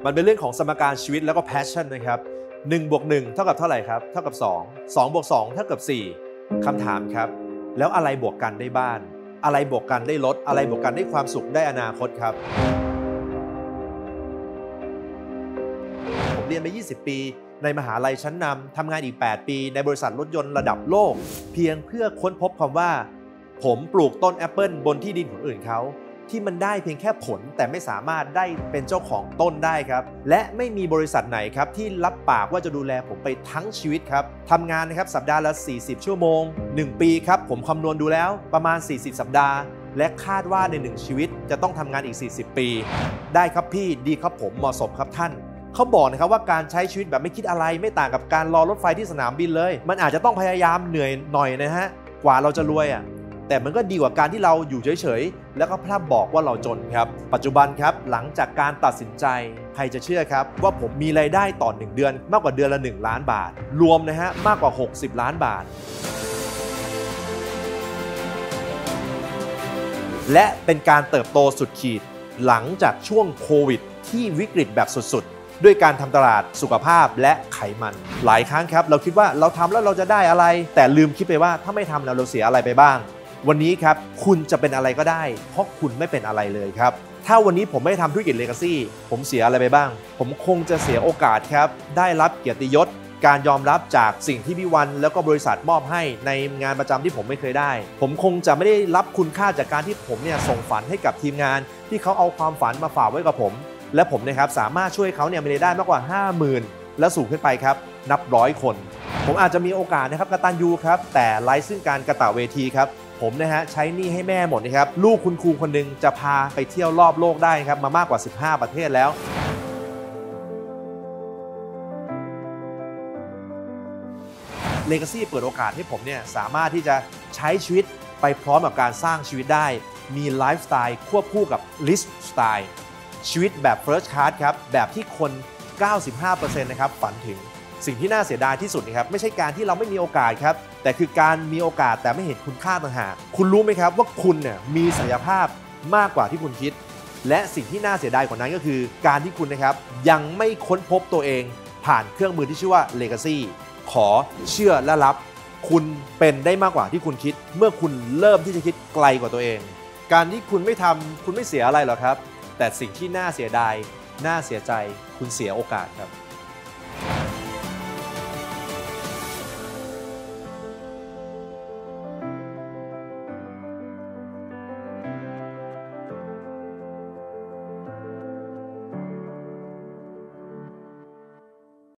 มันเป็นเรื่องของสมการชีวิตแล้วก็ passion นะครับ1 บวก 1เท่ากับเท่าไหร่ครับเท่ากับ2 2 บวก 2เท่ากับ4คำถามครับแล้วอะไรบวกกันได้บ้านอะไรบวกกันได้รถอะไรบวกกันได้ความสุขได้อนาคตครับผมเรียนมา20 ปีในมหาลัยชั้นนำทำงานอีก8 ปีในบริษัทรถยนต์ระดับโลกเพียงเพื่อค้นพบคำว่าผมปลูกต้นแอปเปิลบนที่ดินของอื่นเขาที่มันได้เพียงแค่ผลแต่ไม่สามารถได้เป็นเจ้าของต้นได้ครับและไม่มีบริษัทไหนครับที่รับปากว่าจะดูแลผมไปทั้งชีวิตครับทำงานนะครับสัปดาห์ละ40 ชั่วโมง1 ปีครับผมคำนวณดูแล้วประมาณ40 สัปดาห์และคาดว่าใน1ชีวิตจะต้องทำงานอีก40 ปีได้ครับพี่ดีครับผมเหมาะสมครับท่านเขาบอกนะครับว่าการใช้ชีวิตแบบไม่คิดอะไรไม่ต่างกับการรอรถไฟที่สนามบินเลยมันอาจจะต้องพยายามเหนื่อยหน่อยนะฮะกว่าเราจะรวยแต่มันก็ดีกว่าการที่เราอยู่เฉยๆแล้วก็พร่ำบอกว่าเราจนครับปัจจุบันครับหลังจากการตัดสินใจใครจะเชื่อครับว่าผมมีรายได้ต่อ1 เดือนมากกว่าเดือนละ1 ล้านบาทรวมนะฮะมากกว่า60 ล้านบาทและเป็นการเติบโตสุดขีดหลังจากช่วงโควิดที่วิกฤตแบบสุดๆด้วยการทำตลาดสุขภาพและไขมันหลายครั้งครับเราคิดว่าเราทำแล้วเราจะได้อะไรแต่ลืมคิดไปว่าถ้าไม่ทำแล้วเราเสียอะไรไปบ้างวันนี้ครับคุณจะเป็นอะไรก็ได้เพราะคุณไม่เป็นอะไรเลยครับถ้าวันนี้ผมไม่ทำธุรกิจ Legacy ผมเสียอะไรไปบ้างผมคงจะเสียโอกาสครับได้รับเกียรติยศการยอมรับจากสิ่งที่พี่วันแล้วก็บริษัทมอบให้ในงานประจำที่ผมไม่เคยได้ผมคงจะไม่ได้รับคุณค่าจากการที่ผมเนี่ยส่งฝันให้กับทีมงานที่เขาเอาความฝันมาฝากไว้กับผมและผมนะครับสามารถช่วยเขาเนี่ยมีรายได้มากกว่า 50,000 และสูงขึ้นไปครับนับ100 คนผมอาจจะมีโอกาสนะครับกตัญญูครับแต่ไร้ซึ่งการกระต่ายเวทีครับผมนะฮะใช้หนี้ให้แม่หมดนะครับลูกคุณครูคนหนึ่งจะพาไปเที่ยวรอบโลกได้ครับมามากกว่า15 ประเทศแล้วLegacy เปิดโอกาสให้ผมเนี่ยสามารถที่จะใช้ชีวิตไปพร้อมกับการสร้างชีวิตได้มีไลฟ์สไตล์ควบคู่กับ List Style ชีวิตแบบ First Class ครับแบบที่คน 95% นะครับฝันถึงสิ่งที่น่าเสียดายที่สุดนะครับไม่ใช่การที่เราไม่มีโอกาสครับแต่คือการมีโอกาสแต่ไม่เห็นคุณค่าต่างหากคุณรู้ไหมครับว่าคุณเนี่ยมีศักยภาพมากกว่าที่คุณคิดและสิ่งที่น่าเสียดายกว่านั้นก็คือการที่คุณนะครับยังไม่ค้นพบตัวเองผ่านเครื่องมือที่ชื่อว่า Legacy ขอเชื่อและรับคุณเป็นได้มากกว่าที่คุณคิดเมื่อคุณเริ่มที่จะคิดไกลกว่าตัวเองการที่คุณไม่ทำคุณไม่เสียอะไรหรอกครับแต่สิ่งที่น่าเสียดายน่าเสียใจคุณเสียโอกาสครับ